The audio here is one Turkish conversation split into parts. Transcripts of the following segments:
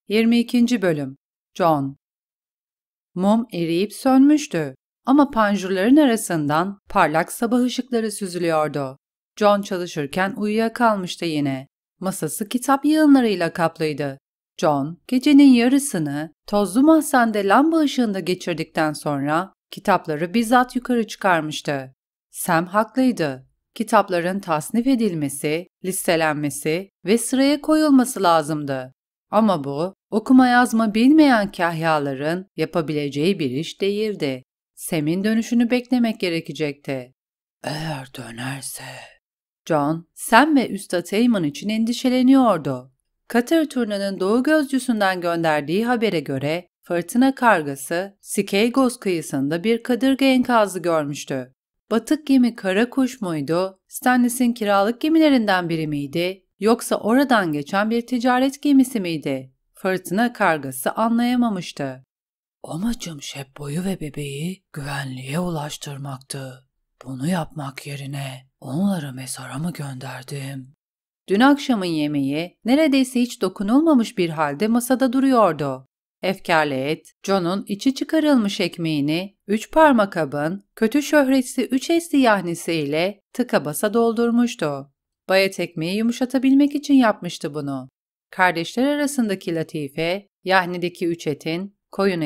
22. Bölüm. John. Mum eriyip sönmüştü ama panjurların arasından parlak sabah ışıkları süzülüyordu. John çalışırken uyuyakalmıştı yine. Masası kitap yığınlarıyla kaplıydı. John, gecenin yarısını tozlu mahzende lamba ışığında geçirdikten sonra kitapları bizzat yukarı çıkarmıştı. Sam haklıydı. Kitapların tasnif edilmesi, listelenmesi ve sıraya koyulması lazımdı. Ama bu, okuma yazma bilmeyen kahyaların yapabileceği bir iş değildi. Sam'in dönüşünü beklemek gerekecekti. Eğer dönerse... John, Sam ve Üstad Eyman için endişeleniyordu. Katır turnanın doğu gözcüsünden gönderdiği habere göre fırtına kargası Skeygos kıyısında bir kadırga enkazı görmüştü. Batık gemi kara kuş muydu, Stannis'in kiralık gemilerinden biri miydi, yoksa oradan geçen bir ticaret gemisi miydi? Fırtına kargası anlayamamıştı. Amacım Şebbo'yu ve bebeği güvenliğe ulaştırmaktı. Bunu yapmak yerine onları mezara mı gönderdim? Dün akşamın yemeği neredeyse hiç dokunulmamış bir halde masada duruyordu. Efkarlı et, John'un içi çıkarılmış ekmeğini 3 parmak abın kötü şöhretli 3 esli yahnisiyle tıka basa doldurmuştu. Bayat ekmeği yumuşatabilmek için yapmıştı bunu. Kardeşler arasındaki latife, yahnideki 3 etin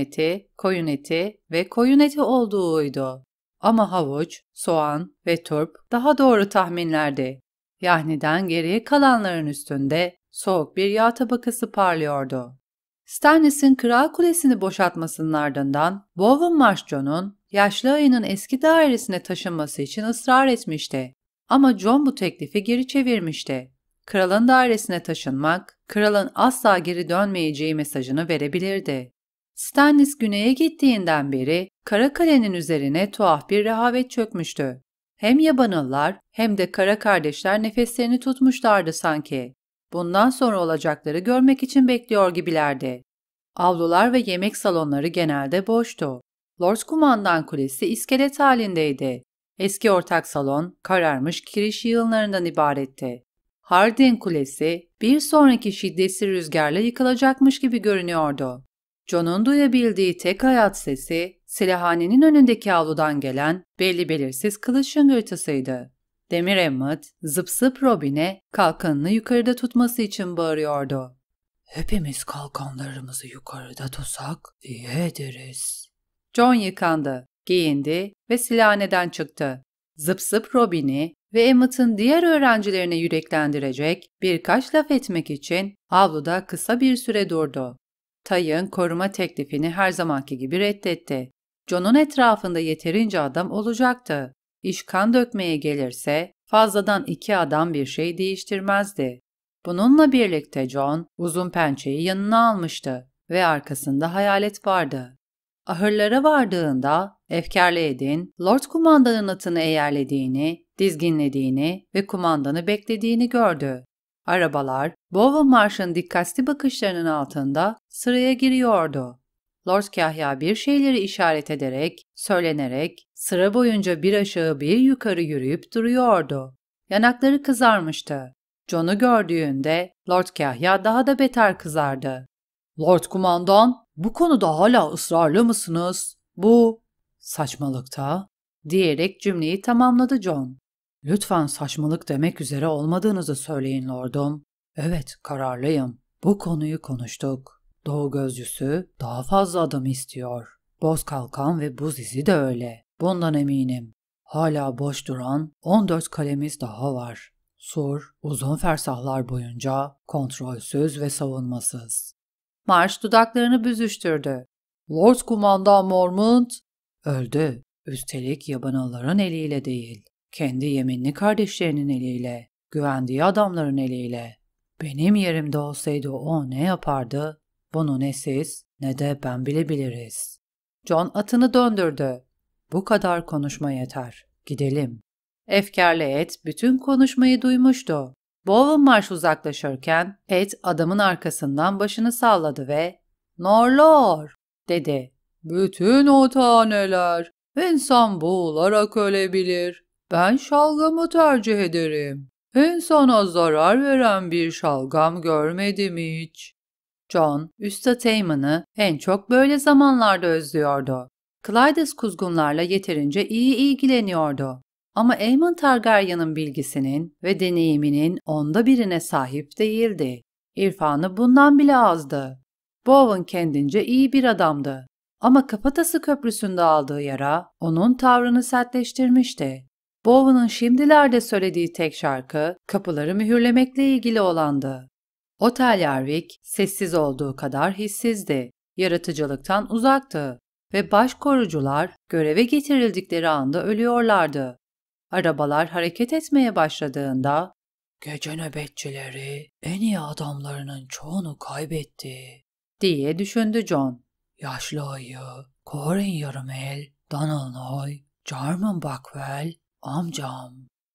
koyun eti ve koyun eti olduğuydu. Ama havuç, soğan ve turp daha doğru tahminlerdi. Yahniden geriye kalanların üstünde soğuk bir yağ tabakası parlıyordu. Stannis'in Kral Kulesi'ni boşaltmasının ardından Bowen Marsh Jon'un yaşlı ayının eski dairesine taşınması için ısrar etmişti. Ama Jon bu teklifi geri çevirmişti. Kralın dairesine taşınmak, kralın asla geri dönmeyeceği mesajını verebilirdi. Stannis güneye gittiğinden beri Karakale'nin üzerine tuhaf bir rehavet çökmüştü. Hem yabanıllar hem de kara kardeşler nefeslerini tutmuşlardı sanki. Bundan sonra olacakları görmek için bekliyor gibilerdi. Avlular ve yemek salonları genelde boştu. Lord Kumandan Kulesi iskelet halindeydi. Eski ortak salon kararmış kiriş yığınlarından ibaretti. Hardin Kulesi bir sonraki şiddetli rüzgarla yıkılacakmış gibi görünüyordu. Jon'un duyabildiği tek hayat sesi, silahhanenin önündeki avludan gelen belli belirsiz kılıç şıngırtısıydı. Demir Emmet, zıp zıp Robin'e kalkanını yukarıda tutması için bağırıyordu. "Hepimiz kalkanlarımızı yukarıda tutsak iyi ederiz." Jon yıkandı, giyindi ve silahhaneden çıktı. Zıp zıp Robin'i ve Emmet'in diğer öğrencilerine yüreklendirecek birkaç laf etmek için avluda kısa bir süre durdu. Tay'ın koruma teklifini her zamanki gibi reddetti. Jon'un etrafında yeterince adam olacaktı. İş kan dökmeye gelirse fazladan 2 adam bir şey değiştirmezdi. Bununla birlikte Jon uzun pençeyi yanına almıştı ve arkasında hayalet vardı. Ahırlara vardığında efkarlı Ed'in Lord Kumandan'ın atını eğerlediğini, dizginlediğini ve kumandanı beklediğini gördü. Arabalar Bowen Marsh'ın dikkatli bakışlarının altında sıraya giriyordu. Lord Kahya bir şeyleri işaret ederek, söylenerek sıra boyunca bir aşağı bir yukarı yürüyüp duruyordu. Yanakları kızarmıştı. Jon'u gördüğünde Lord Kahya daha da beter kızardı. "Lord Kumandan, bu konuda hala ısrarlı mısınız? Bu saçmalıkta," diyerek cümleyi tamamladı Jon. "Lütfen saçmalık demek üzere olmadığınızı söyleyin lordum." "Evet, kararlıyım. Bu konuyu konuştuk. Doğu gözcüsü daha fazla adım istiyor. Boz kalkan ve buz izi de öyle. Bundan eminim. Hala boş duran 14 kalemiz daha var. Sur, uzun fersahlar boyunca kontrolsüz ve savunmasız." Marsh dudaklarını büzüştürdü. "Lord Kumandan Mormont öldü. Üstelik yabanılların eliyle değil. Kendi yeminli kardeşlerinin eliyle, güvendiği adamların eliyle. Benim yerimde olsaydı o ne yapardı? Bunu ne siz ne de ben bile biliriz." Jon atını döndürdü. "Bu kadar konuşma yeter. Gidelim." Efkarlı Ed bütün konuşmayı duymuştu. Bowen Marsh uzaklaşırken Ed adamın arkasından başını salladı ve "Norlor," dedi. "Bütün o taneler insan boğularak ölebilir. Ben şalgamı tercih ederim. İnsana zarar veren bir şalgam görmedim hiç." John, Üstad Eamon'ı en çok böyle zamanlarda özlüyordu. Clydes kuzgunlarla yeterince iyi ilgileniyordu. Ama Aemon Targaryen'ın bilgisinin ve deneyiminin onda birine sahip değildi. İrfanı bundan bile azdı. Bowen kendince iyi bir adamdı. Ama Kafatası Köprüsü'nde aldığı yara onun tavrını sertleştirmişti. Bowen'ın şimdilerde söylediği tek şarkı kapıları mühürlemekle ilgili olandı. Otel Yarvik sessiz olduğu kadar hissizdi, yaratıcılıktan uzaktı ve başkorucular göreve getirildikleri anda ölüyorlardı. Arabalar hareket etmeye başladığında "Gece nöbetçileri en iyi adamlarının çoğunu kaybetti," diye düşündü John. Yaşlı ayı, Corin Yarımel, Donal Noy, Jarman Buckwell, amcam.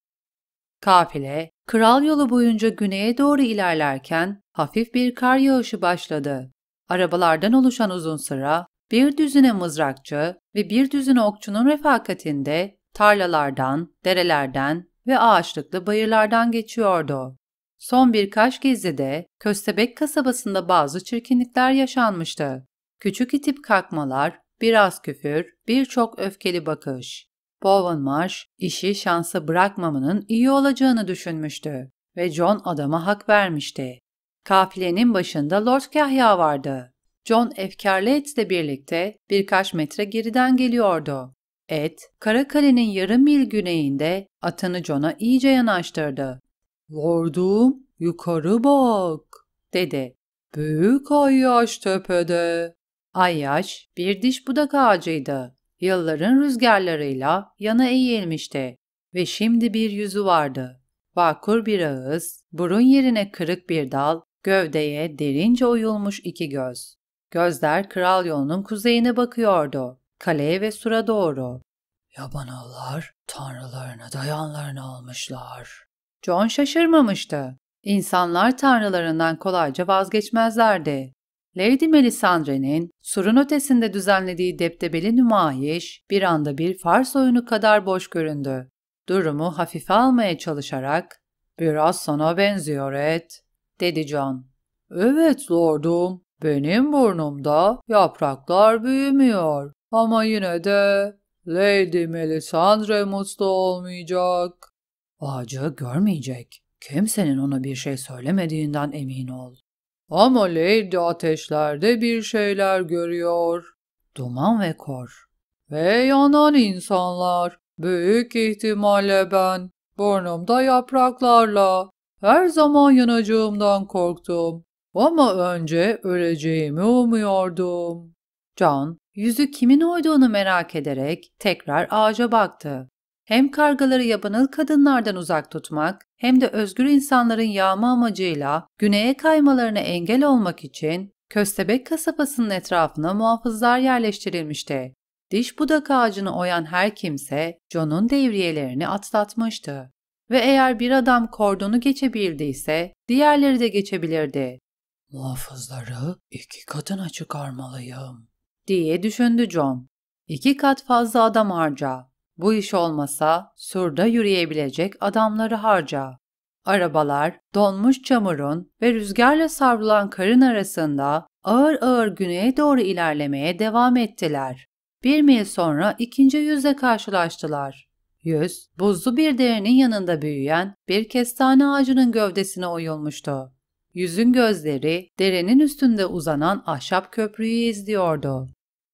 Kafile, Kral Yolu boyunca güneye doğru ilerlerken hafif bir kar yağışı başladı. Arabalardan oluşan uzun sıra, bir düzine mızrakçı ve bir düzine okçunun refakatinde tarlalardan, derelerden ve ağaçlıklı bayırlardan geçiyordu. Son birkaç gezide Köstebek kasabasında bazı çirkinlikler yaşanmıştı. Küçük itip kalkmalar, biraz küfür, birçok öfkeli bakış. Bowen Marsh, işi şansa bırakmamanın iyi olacağını düşünmüştü ve John adama hak vermişti. Kafilenin başında Lord Kahya vardı. John efkarlı Ed'le birlikte birkaç metre geriden geliyordu. Ed, Karakale'nin yarım mil güneyinde atını John'a iyice yanaştırdı. "Lordum, yukarı bak," dedi. "Büyük Ayyaş tepede." Ayyaş bir diş budak ağacıydı. Yılların rüzgarlarıyla yana eğilmişti ve şimdi bir yüzü vardı. Vakur bir ağız, burun yerine kırık bir dal, gövdeye derince oyulmuş iki göz. Gözler kral yolunun kuzeyine bakıyordu, kaleye ve sura doğru. "Yabanalılar tanrılarına dayanlarını almışlar." John şaşırmamıştı. İnsanlar tanrılarından kolayca vazgeçmezlerdi. Lady Melisandre'nin surun ötesinde düzenlediği deptebeli nümayiş bir anda bir fars oyunu kadar boş göründü. Durumu hafife almaya çalışarak "Biraz sana benziyor Ed," dedi John. "Evet lordum, benim burnumda yapraklar büyümüyor ama yine de Lady Melisandre mutlu olmayacak." "Ağacı görmeyecek. Kimsenin ona bir şey söylemediğinden emin ol." "Ama Lady ateşlerde bir şeyler görüyor. Duman ve kor. Ve yanan insanlar. Büyük ihtimalle ben, burnumda yapraklarla. Her zaman yanacağımdan korktum. Ama önce öleceğimi umuyordum." John, yüzü kimin oyduğunu merak ederek tekrar ağaca baktı. Hem kargaları yabanıl kadınlardan uzak tutmak hem de özgür insanların yağma amacıyla güneye kaymalarına engel olmak için Köstebek kasabasının etrafına muhafızlar yerleştirilmişti. Diş budak ağacını oyan her kimse John'un devriyelerini atlatmıştı. Ve eğer bir adam kordonu geçebildiyse diğerleri de geçebilirdi. "Muhafızları 2 katına çıkarmalıyım," diye düşündü John. 2 kat fazla adam harca. Bu iş olmasa surda yürüyebilecek adamları harca. Arabalar donmuş çamurun ve rüzgarla savrulan karın arasında ağır ağır güneye doğru ilerlemeye devam ettiler. 1 mil sonra ikinci yüzle karşılaştılar. Yüz, buzlu bir derenin yanında büyüyen bir kestane ağacının gövdesine oyulmuştu. Yüzün gözleri derenin üstünde uzanan ahşap köprüyü izliyordu.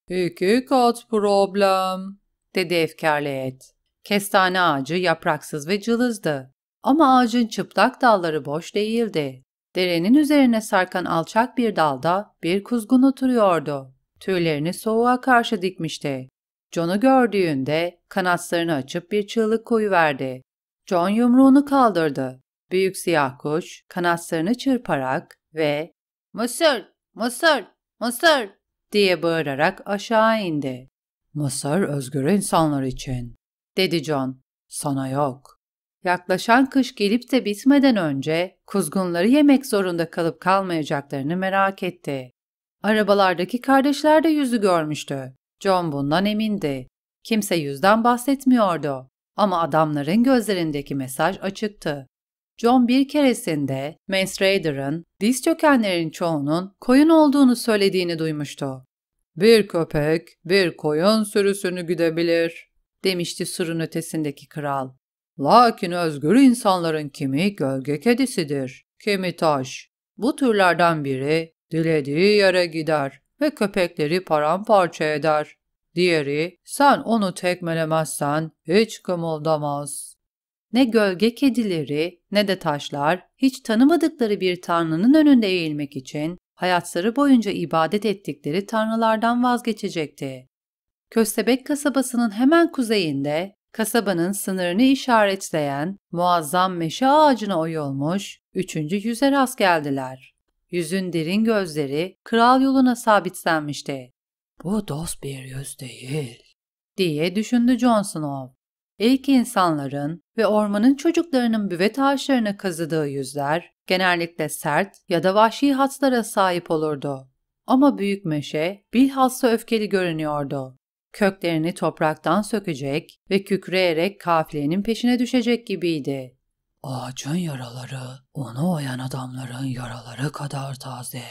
"2 kat problem," dedi efkarlı Ed. Kestane ağacı yapraksız ve cılızdı. Ama ağacın çıplak dalları boş değildi. Derenin üzerine sarkan alçak bir dalda bir kuzgun oturuyordu. Tüylerini soğuğa karşı dikmişti. John'u gördüğünde kanatlarını açıp bir çığlık koyuverdi. John yumruğunu kaldırdı. Büyük siyah kuş kanatlarını çırparak ve "Mısır! Mısır! Mısır!" diye bağırarak aşağı indi. "Mısır özgür insanlar için," dedi John. "Sana yok." Yaklaşan kış gelip de bitmeden önce kuzgunları yemek zorunda kalıp kalmayacaklarını merak etti. Arabalardaki kardeşler de yüzü görmüştü. John bundan emindi. Kimse yüzden bahsetmiyordu. Ama adamların gözlerindeki mesaj açıktı. John bir keresinde Mance Raider'ın diz çökenlerin çoğunun koyun olduğunu söylediğini duymuştu. "Bir köpek, bir koyun sürüsünü güdebilir," demişti surun ötesindeki kral. "Lakin özgür insanların kimi gölge kedisidir, kimi taş. Bu türlerden biri dilediği yere gider ve köpekleri paramparça eder. Diğeri, sen onu tekmelemezsen hiç kımıldamaz." Ne gölge kedileri ne de taşlar hiç tanımadıkları bir tanrının önünde eğilmek için hayatları boyunca ibadet ettikleri tanrılardan vazgeçecekti. Köstebek kasabasının hemen kuzeyinde kasabanın sınırını işaretleyen muazzam meşe ağacına oyulmuş 3. yüze rast geldiler. Yüzün derin gözleri kral yoluna sabitlenmişti. "Bu dost bir yüz değil," diye düşündü Jon Snow. İlk insanların ve ormanın çocuklarının büvet ağaçlarına kazıdığı yüzler genellikle sert ya da vahşi hatlara sahip olurdu. Ama büyük meşe bilhassa öfkeli görünüyordu. Köklerini topraktan sökecek ve kükreyerek kafilenin peşine düşecek gibiydi. "Ağacın yaraları onu oyan adamların yaraları kadar taze."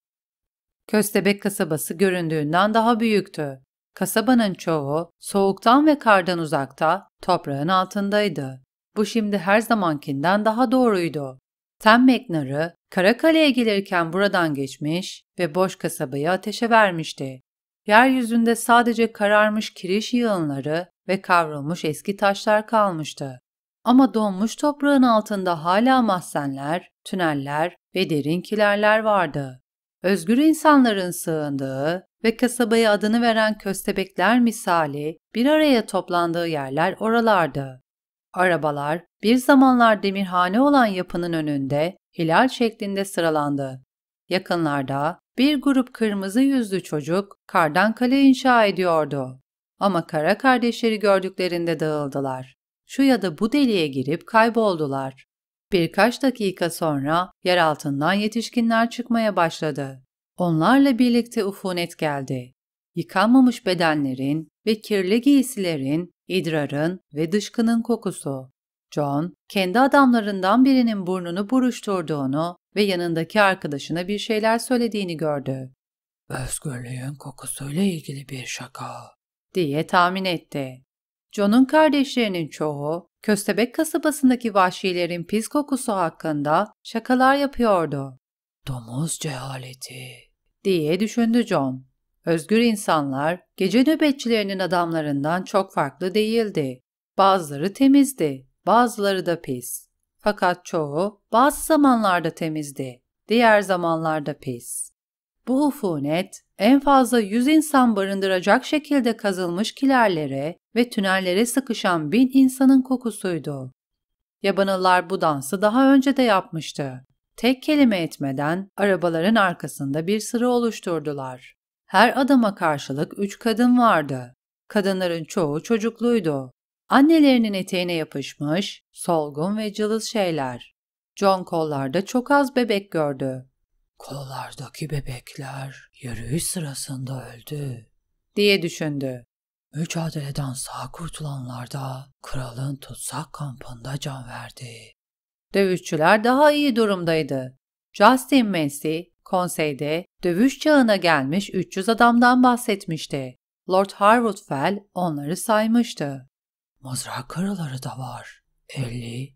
Köstebek kasabası göründüğünden daha büyüktü. Kasabanın çoğu soğuktan ve kardan uzakta, toprağın altındaydı. Bu şimdi her zamankinden daha doğruydu. Sam McNair'ı Karakale'ye gelirken buradan geçmiş ve boş kasabayı ateşe vermişti. Yeryüzünde sadece kararmış kiriş yığınları ve kavrulmuş eski taşlar kalmıştı. Ama donmuş toprağın altında hala mahzenler, tüneller ve derin kilerler vardı. Özgür insanların sığındığı ve kasabaya adını veren köstebekler misali bir araya toplandığı yerler oralardı. Arabalar bir zamanlar demirhane olan yapının önünde hilal şeklinde sıralandı. Yakınlarda bir grup kırmızı yüzlü çocuk kardan kale inşa ediyordu. Ama kara kardeşleri gördüklerinde dağıldılar. Şu ya da bu deliğe girip kayboldular. Birkaç dakika sonra yer altından yetişkinler çıkmaya başladı. Onlarla birlikte ufunet geldi. Yıkanmamış bedenlerin ve kirli giysilerin, idrarın ve dışkının kokusu. Jon, kendi adamlarından birinin burnunu buruşturduğunu ve yanındaki arkadaşına bir şeyler söylediğini gördü. "Özgürlüğün kokusuyla ilgili bir şaka," diye tahmin etti. Jon'un kardeşlerinin çoğu, Köstebek kasabasındaki vahşilerin pis kokusu hakkında şakalar yapıyordu. "Domuz cehaleti," diye düşündü Jon. Özgür insanlar, gece nöbetçilerinin adamlarından çok farklı değildi. Bazıları temizdi, bazıları da pis. Fakat çoğu bazı zamanlarda temizdi, diğer zamanlarda pis. Bu ufunet, en fazla 100 insan barındıracak şekilde kazılmış kilerlere ve tünellere sıkışan 1000 insanın kokusuydu. Yabanıllar bu dansı daha önce de yapmıştı. Tek kelime etmeden arabaların arkasında bir sıra oluşturdular. Her adama karşılık 3 kadın vardı. Kadınların çoğu çocukluydu. Annelerinin eteğine yapışmış, solgun ve cılız şeyler. Jon kollarda çok az bebek gördü. "Kollardaki bebekler yürüyüş sırasında öldü," diye düşündü. "Mücadeleden sağ kurtulanlar da kralın tutsak kampında can verdi." Dövüşçüler daha iyi durumdaydı. Justin Massey, konseyde dövüş çağına gelmiş 300 adamdan bahsetmişti. Lord Harwood Fell onları saymıştı. "Mızrak karaları da var. 50,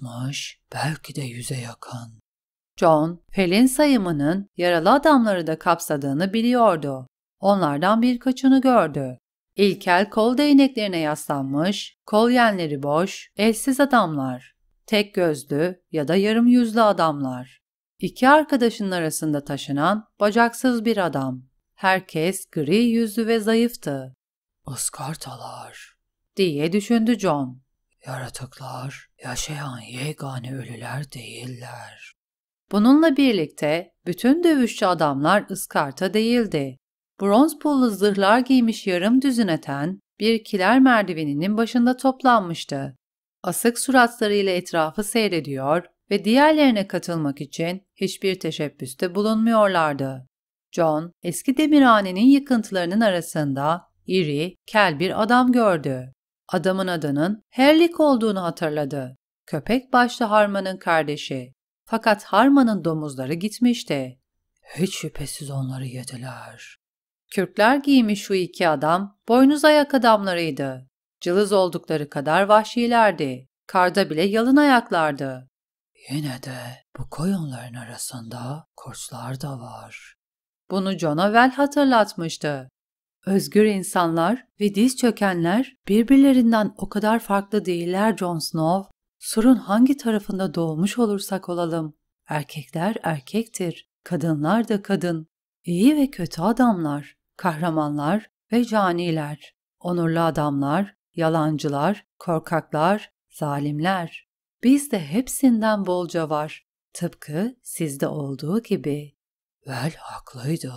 60, belki de 100'e yakın." Jon, Fell'in sayımının yaralı adamları da kapsadığını biliyordu. Onlardan birkaçını gördü. İlkel kol değneklerine yaslanmış, kol yenleri boş, elsiz adamlar. Tek gözlü ya da yarım yüzlü adamlar. İki arkadaşının arasında taşınan bacaksız bir adam. Herkes gri yüzlü ve zayıftı. "Iskartalar," diye düşündü Jon. "Yaratıklar, yaşayan yegane ölüler değiller." Bununla birlikte bütün dövüşçü adamlar ıskarta değildi. Bronz pullu zırhlar giymiş yarım düzineten bir kiler merdiveninin başında toplanmıştı. Asık suratlarıyla etrafı seyrediyor ve diğerlerine katılmak için hiçbir teşebbüste bulunmuyorlardı. Jon, eski demirhanenin yıkıntılarının arasında iri, kel bir adam gördü. Adamın adının Herlik olduğunu hatırladı. Köpek başlı Harman'ın kardeşi. Fakat Harman'ın domuzları gitmişti. Hiç şüphesiz onları yediler. Kürkler giymiş şu iki adam, boynuz ayak adamlarıydı. Cılız oldukları kadar vahşilerdi. Karda bile yalın ayaklardı. Yine de bu koyunların arasında kurtlar da var. Bunu John'a Well hatırlatmıştı. Özgür insanlar ve diz çökenler birbirlerinden o kadar farklı değiller Jon Snow. Surun hangi tarafında doğmuş olursak olalım. Erkekler erkektir, kadınlar da kadın. İyi ve kötü adamlar, kahramanlar ve caniler. Onurlu adamlar, yalancılar, korkaklar, zalimler. Bizde hepsinden bolca var. Tıpkı sizde olduğu gibi. Well haklıydı.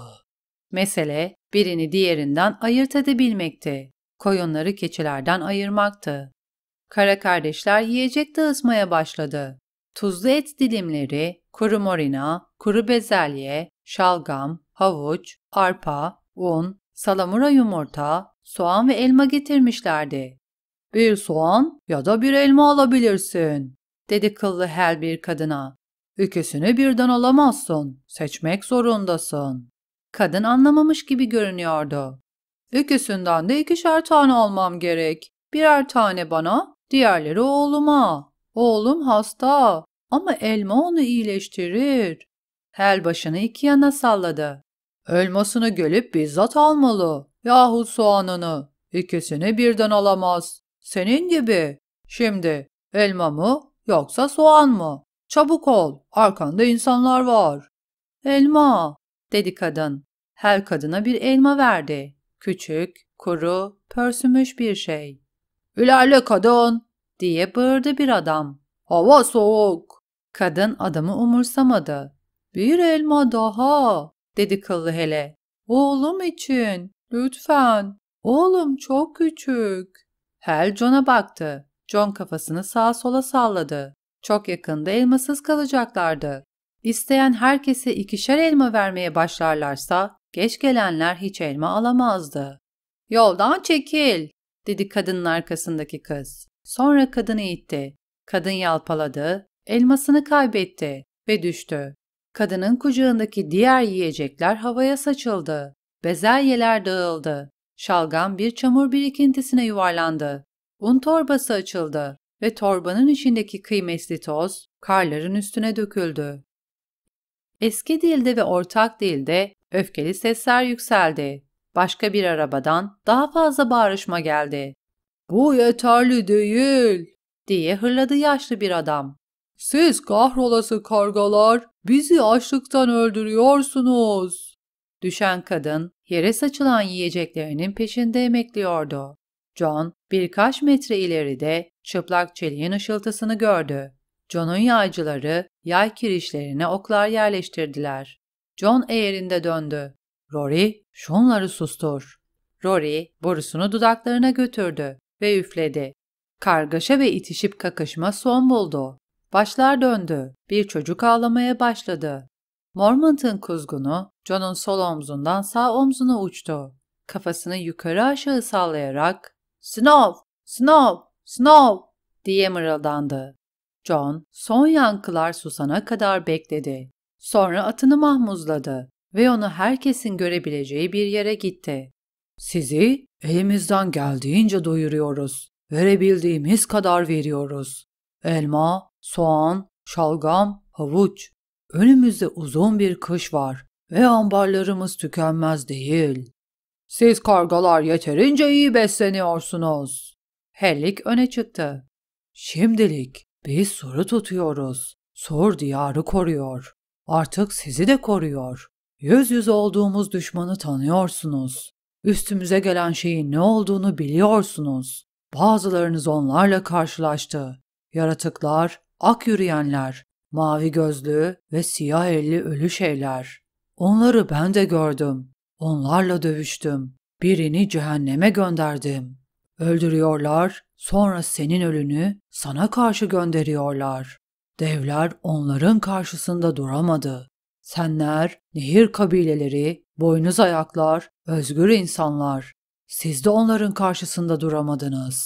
Mesele birini diğerinden ayırt edebilmekti. Koyunları keçilerden ayırmaktı. Kara kardeşler yiyecek dağıtmaya başladı. Tuzlu et dilimleri, kuru morina, kuru bezelye, şalgam, havuç, arpa, un, salamura yumurta, soğan ve elma getirmişlerdi. Bir soğan ya da bir elma alabilirsin, dedi kıllı Hel bir kadına. İkisini birden alamazsın, seçmek zorundasın. Kadın anlamamış gibi görünüyordu. İkisinden de 2'şer tane almam gerek. Birer tane bana, diğerleri oğluma. Oğlum hasta ama elma onu iyileştirir. Hel başını iki yana salladı. Elmasını gelip bizzat almalı yahut soğanını. İkisini birden alamaz. Senin gibi. Şimdi elma mı yoksa soğan mı? Çabuk ol, arkanda insanlar var. Elma, dedi kadın. Hel kadına bir elma verdi. Küçük, kuru, pörsümüş bir şey. İlerle kadın, diye bağırdı bir adam. Hava soğuk. Kadın adamı umursamadı. Bir elma daha, dedi kıllı Hel'e. Oğlum için, lütfen. Oğlum çok küçük. Hel Jon'a baktı. Jon kafasını sağa sola salladı. Çok yakında elmasız kalacaklardı. İsteyen herkese 2'şer elma vermeye başlarlarsa geç gelenler hiç elma alamazdı. Yoldan çekil, dedi kadının arkasındaki kız. Sonra kadını itti. Kadın yalpaladı, elmasını kaybetti ve düştü. Kadının kucağındaki diğer yiyecekler havaya saçıldı. Bezelyeler dağıldı. Şalgam bir çamur birikintisine yuvarlandı. Un torbası açıldı ve torbanın içindeki kıymetli toz karların üstüne döküldü. Eski dilde ve ortak dilde öfkeli sesler yükseldi. Başka bir arabadan daha fazla bağırışma geldi. Bu yeterli değil, diye hırladı yaşlı bir adam. Siz kahrolası kargalar bizi açlıktan öldürüyorsunuz. Düşen kadın yere saçılan yiyeceklerinin peşinde emekliyordu. Jon birkaç metre ileride çıplak çeliğin ışıltısını gördü. Jon'un yaycıları yay kirişlerine oklar yerleştirdiler. Jon eğerinde döndü. Rory, şunları sustur. Rory borusunu dudaklarına götürdü ve üfledi. Kargaşa ve itişip kakışma son buldu. Başlar döndü. Bir çocuk ağlamaya başladı. Mormont'un kuzgunu Jon'un sol omzundan sağ omzuna uçtu. Kafasını yukarı aşağı sallayarak "Snow! Snow! Snow!" diye mırıldandı. Jon son yankılar susana kadar bekledi. Sonra atını mahmuzladı ve onu herkesin görebileceği bir yere gitti. Sizi elimizden geldiğince doyuruyoruz. Verebildiğimiz kadar veriyoruz. Elma, soğan, şalgam, havuç. Önümüzde uzun bir kış var ve ambarlarımız tükenmez değil. Siz kargalar yeterince iyi besleniyorsunuz. Hellik öne çıktı. Şimdilik biz Sur'u tutuyoruz. Sur diyarı koruyor. Artık sizi de koruyor. Yüz yüze olduğumuz düşmanı tanıyorsunuz. Üstümüze gelen şeyin ne olduğunu biliyorsunuz. Bazılarınız onlarla karşılaştı. Yaratıklar, ak yürüyenler, mavi gözlü ve siyah elli ölü şeyler. Onları ben de gördüm. Onlarla dövüştüm. Birini cehenneme gönderdim. Öldürüyorlar, sonra senin ölünü sana karşı gönderiyorlar. Devler onların karşısında duramadı. Senler, nehir kabileleri, boynuz ayaklar, özgür insanlar. Siz de onların karşısında duramadınız.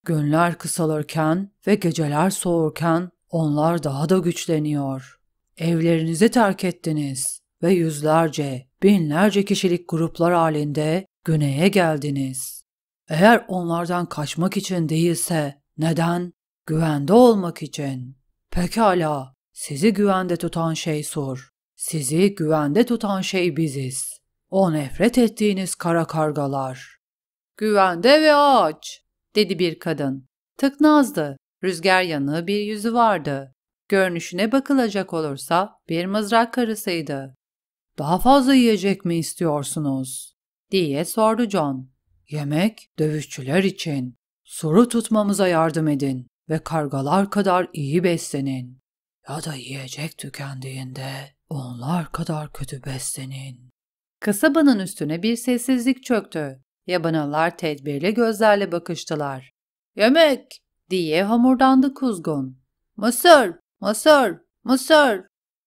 Günler kısalırken ve geceler soğurken onlar daha da güçleniyor. Evlerinizi terk ettiniz ve yüzlerce, binlerce kişilik gruplar halinde güneye geldiniz. Eğer onlardan kaçmak için değilse neden? Güvende olmak için. Pekala, sizi güvende tutan şey Sur. Sizi güvende tutan şey biziz. O nefret ettiğiniz kara kargalar. Güvende ve aç, dedi bir kadın. Tıknazdı. Rüzgar yanığı bir yüzü vardı. Görünüşüne bakılacak olursa bir mızrak karısıydı. Daha fazla yiyecek mi istiyorsunuz? Diye sordu John. Yemek dövüşçüler için. Sur'u tutmamıza yardım edin ve kargalar kadar iyi beslenin. Ya da yiyecek tükendiğinde onlar kadar kötü beslenin. Kasabanın üstüne bir sessizlik çöktü. Yabanalar tedbirli gözlerle bakıştılar. Yemek diye homurdandı kuzgun. Mısır, mısır, mısır.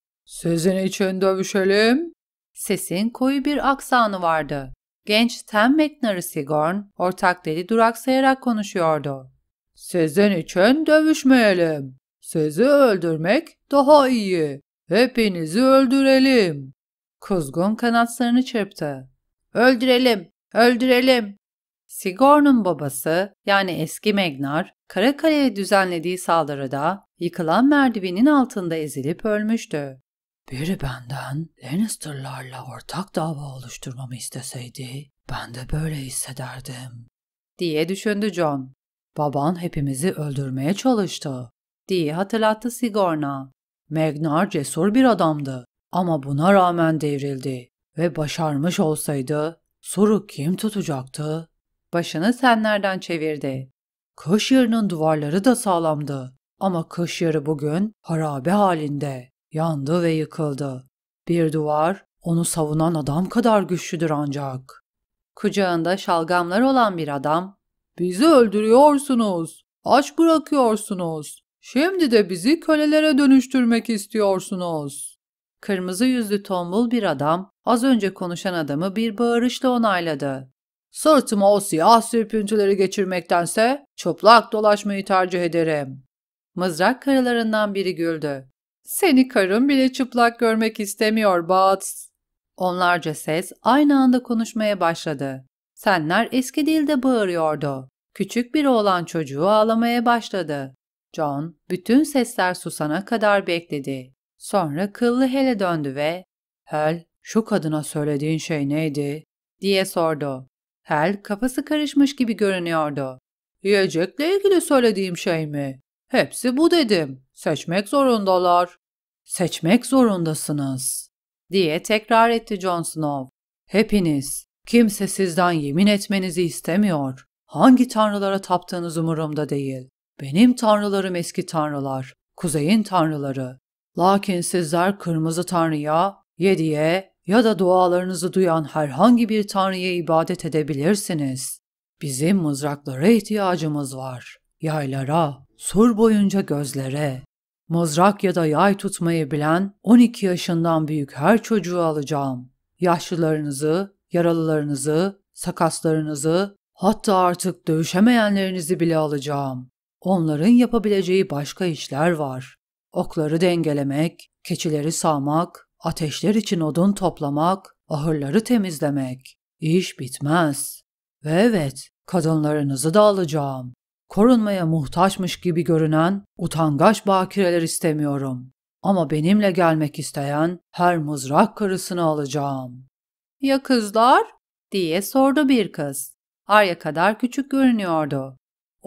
Sizin için dövüşelim. Sesin koyu bir aksanı vardı. Genç Tem McNary Sigourn, ortakları duraksayarak konuşuyordu. Sizin için dövüşmeyelim. Sizi öldürmek daha iyi. Hepinizi öldürelim. Kuzgun kanatlarını çırptı. Öldürelim, öldürelim. Sigourn'un babası yani eski Megnar, Karakale'ye düzenlediği saldırıda yıkılan merdivenin altında ezilip ölmüştü. Biri benden Lannister'larla ortak dava oluşturmamı isteseydi ben de böyle hissederdim, diye düşündü John. Baban hepimizi öldürmeye çalıştı, diye hatırlattı Sigourn'a. Megnar cesur bir adamdı ama buna rağmen devrildi ve başarmış olsaydı Sur'u kim tutacaktı? Başını Senler'den çevirdi. Kış Yarı'nın duvarları da sağlamdı ama Kış Yarı bugün harabe halinde. Yandı ve yıkıldı. Bir duvar onu savunan adam kadar güçlüdür ancak. Kucağında şalgamlar olan bir adam, "Bizi öldürüyorsunuz, aç bırakıyorsunuz. Şimdi de bizi kölelere dönüştürmek istiyorsunuz." Kırmızı yüzlü tombul bir adam az önce konuşan adamı bir bağırışla onayladı. "Sırtıma o siyah sürpüntüleri geçirmektense çıplak dolaşmayı tercih ederim." Mızrak karılarından biri güldü. "Seni karın bile çıplak görmek istemiyor Bats." Onlarca ses aynı anda konuşmaya başladı. Senler eski dilde bağırıyordu. Küçük bir oğlan çocuğu ağlamaya başladı. John bütün sesler susana kadar bekledi. Sonra kıllı Hel'e döndü ve "Hel, şu kadına söylediğin şey neydi?" diye sordu. Hel kafası karışmış gibi görünüyordu. "Yiyecekle ilgili söylediğim şey mi? Hepsi bu dedim. Seçmek zorundalar." "Seçmek zorundasınız," diye tekrar etti Jon Snow. "Hepiniz, kimse sizden yemin etmenizi istemiyor. Hangi tanrılara taptığınız umurumda değil. Benim tanrılarım eski tanrılar, kuzeyin tanrıları. Lakin sizler kırmızı tanrıya, yediye ya da dualarınızı duyan herhangi bir tanrıya ibadet edebilirsiniz. Bizim mızraklara ihtiyacımız var. Yaylara, sur boyunca gözlere. Mızrak ya da yay tutmayı bilen 12 yaşından büyük her çocuğu alacağım. Yaşlılarınızı, yaralılarınızı, sakaslarınızı, hatta artık dövüşemeyenlerinizi bile alacağım. Onların yapabileceği başka işler var. Okları dengelemek, keçileri sağmak, ateşler için odun toplamak, ahırları temizlemek. İş bitmez. Ve evet, kadınlarınızı da alacağım. Korunmaya muhtaçmış gibi görünen utangaç bakireler istemiyorum. Ama benimle gelmek isteyen her mızrak karısını alacağım." "Ya kızlar?" diye sordu bir kız. Arya kadar küçük görünüyordu.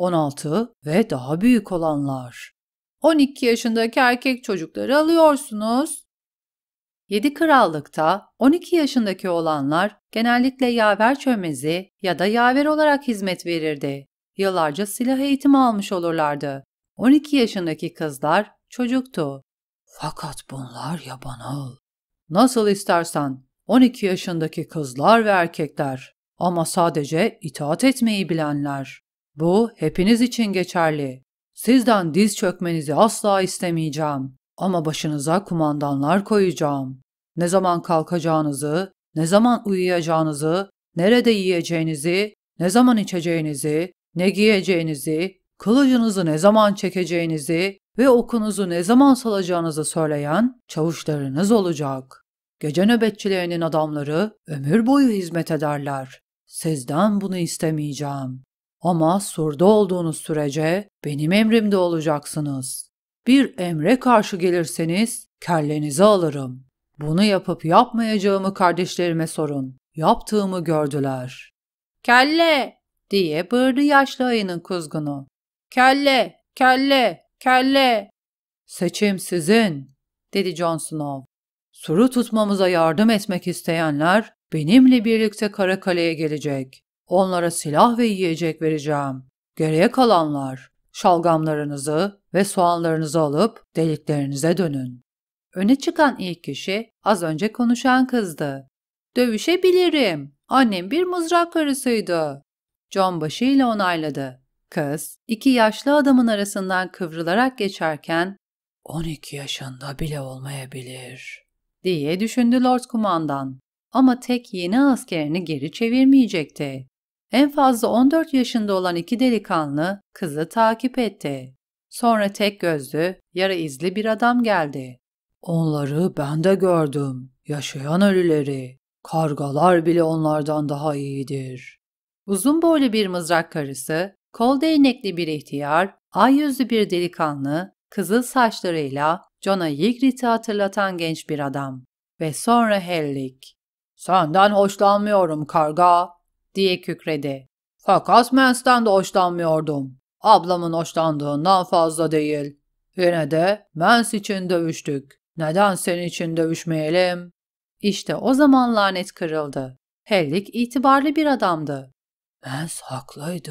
16 ve daha büyük olanlar. 12 yaşındaki erkek çocukları alıyorsunuz. 7 krallıkta 12 yaşındaki olanlar genellikle yaver çömezi ya da yaver olarak hizmet verirdi. Yıllarca silah eğitimi almış olurlardı. 12 yaşındaki kızlar çocuktu. "Fakat bunlar yabanıl." "Nasıl istersen. 12 yaşındaki kızlar ve erkekler. Ama sadece itaat etmeyi bilenler. Bu hepiniz için geçerli. Sizden diz çökmenizi asla istemeyeceğim. Ama başınıza kumandanlar koyacağım. Ne zaman kalkacağınızı, ne zaman uyuyacağınızı, nerede yiyeceğinizi, ne zaman içeceğinizi, ne giyeceğinizi, kılıcınızı ne zaman çekeceğinizi ve okunuzu ne zaman salacağınızı söyleyen çavuşlarınız olacak. Gece nöbetçilerinin adamları ömür boyu hizmet ederler. Sizden bunu istemeyeceğim. Ama surda olduğunuz sürece benim emrimde olacaksınız. Bir emre karşı gelirseniz kellenizi alırım. Bunu yapıp yapmayacağımı kardeşlerime sorun. Yaptığımı gördüler. Kelle! Diye bağırdı yaşlı ayının kuzgunu. Kelle! Kelle! Kelle! Seçim sizin, dedi Jon Snow. Suru tutmamıza yardım etmek isteyenler benimle birlikte Karakale'ye gelecek. Onlara silah ve yiyecek vereceğim. Geriye kalanlar şalgamlarınızı ve soğanlarınızı alıp deliklerinize dönün. Öne çıkan ilk kişi az önce konuşan kızdı. Dövüşebilirim. Annem bir mızrak karısıydı. Jon başıyla onayladı. Kız, iki yaşlı adamın arasından kıvrılarak geçerken 12 yaşında bile olmayabilir diye düşündü Lord Kumandan. Ama tek yeni askerini geri çevirmeyecekti. En fazla 14 yaşında olan iki delikanlı kızı takip etti. Sonra tek gözlü, yarı izli bir adam geldi. Onları ben de gördüm. Yaşayan ölüleri. Kargalar bile onlardan daha iyidir. Uzun boylu bir mızrak karısı, kol değnekli bir ihtiyar, ay yüzlü bir delikanlı, kızıl saçlarıyla Jon'a Ygritte'i hatırlatan genç bir adam. Ve sonra Hellik. Senden hoşlanmıyorum karga, diye kükredi. Fakat Mance'den de hoşlanmıyordum. Ablamın hoşlandığından fazla değil. Yine de Mance için dövüştük. Neden senin için dövüşmeyelim? İşte o zaman lanet kırıldı. Hellik itibarlı bir adamdı. Mance haklıydı.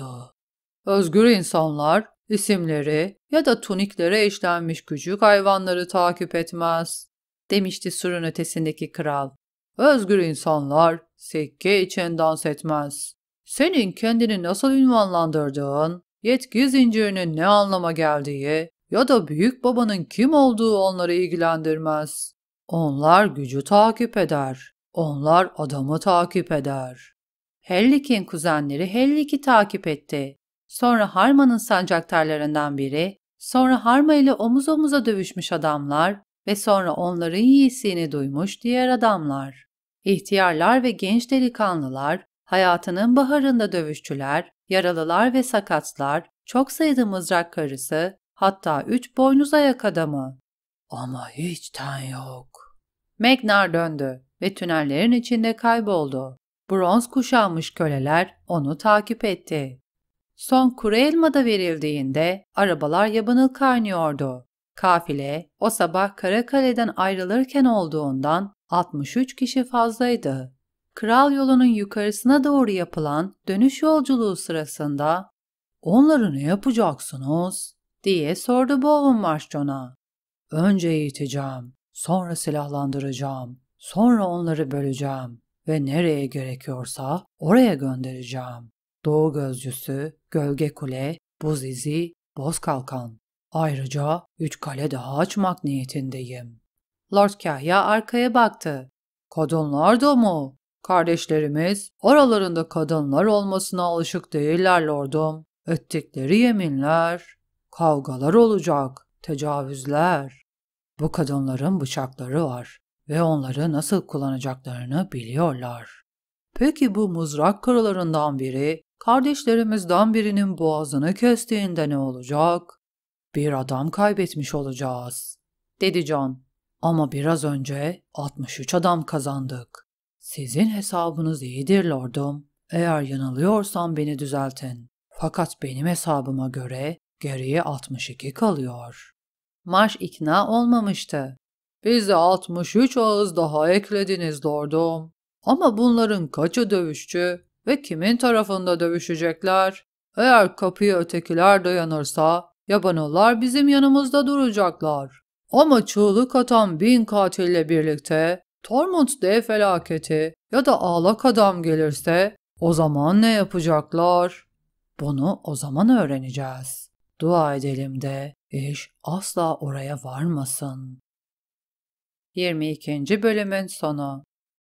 Özgür insanlar isimleri ya da tuniklere işlenmiş küçük hayvanları takip etmez, demişti surun ötesindeki kral. Özgür insanlar sikke için dans etmez. Senin kendini nasıl ünvanlandırdığın, yetki zincirinin ne anlama geldiği ya da büyük babanın kim olduğu onları ilgilendirmez. Onlar gücü takip eder. Onlar adamı takip eder. Hellik'in kuzenleri Hellik'i takip etti. Sonra Harma'nın sancaktarlarından biri, sonra Harma ile omuz omuza dövüşmüş adamlar ve sonra onların yiğisini duymuş diğer adamlar. İhtiyarlar ve genç delikanlılar, hayatının baharında dövüşçüler, yaralılar ve sakatlar, çok sayıda mızrak karısı, hatta 3 boynuz ayak adamı. Ama hiç ten yok. Megnar döndü ve tünellerin içinde kayboldu. Bronz kuşanmış köleler onu takip etti. Son kuru elma da verildiğinde arabalar yabanıl kaynıyordu. Kafile o sabah Karakale'den ayrılırken olduğundan 63 kişi fazlaydı. Kral yolunun yukarısına doğru yapılan dönüş yolculuğu sırasında "Onları ne yapacaksınız?" diye sordu Boğulmarş Jon'a. "Önce eğiteceğim, sonra silahlandıracağım, sonra onları böleceğim ve nereye gerekiyorsa oraya göndereceğim. Doğu Gözcüsü, Gölge Kule, Buz İzi, Boz Kalkan. Ayrıca 3 kale daha açmak niyetindeyim." Lord Kahya arkaya baktı. "Kadınlar da mı? Kardeşlerimiz aralarında kadınlar olmasına alışık değiller lordum. Ettikleri yeminler, kavgalar olacak, tecavüzler. Bu kadınların bıçakları var ve onları nasıl kullanacaklarını biliyorlar. Peki bu mızrak karalarından biri, kardeşlerimizden birinin boğazını kestiğinde ne olacak? Bir adam kaybetmiş olacağız, dedi Jon. Ama biraz önce 63 adam kazandık. Sizin hesabınız iyidir lordum. Eğer yanılıyorsam beni düzeltin. Fakat benim hesabıma göre geriye 62 kalıyor. Marş ikna olmamıştı. Bize 63 ağız daha eklediniz lordum. Ama bunların kaçı dövüşçü ve kimin tarafında dövüşecekler? Eğer kapıya ötekiler dayanırsa yabanıllar bizim yanımızda duracaklar. Ama çığlık atan 1000 katille birlikte Tormund dev felaketi ya da ağlak adam gelirse o zaman ne yapacaklar? Bunu o zaman öğreneceğiz. Dua edelim de iş asla oraya varmasın. 22. bölümün sonu.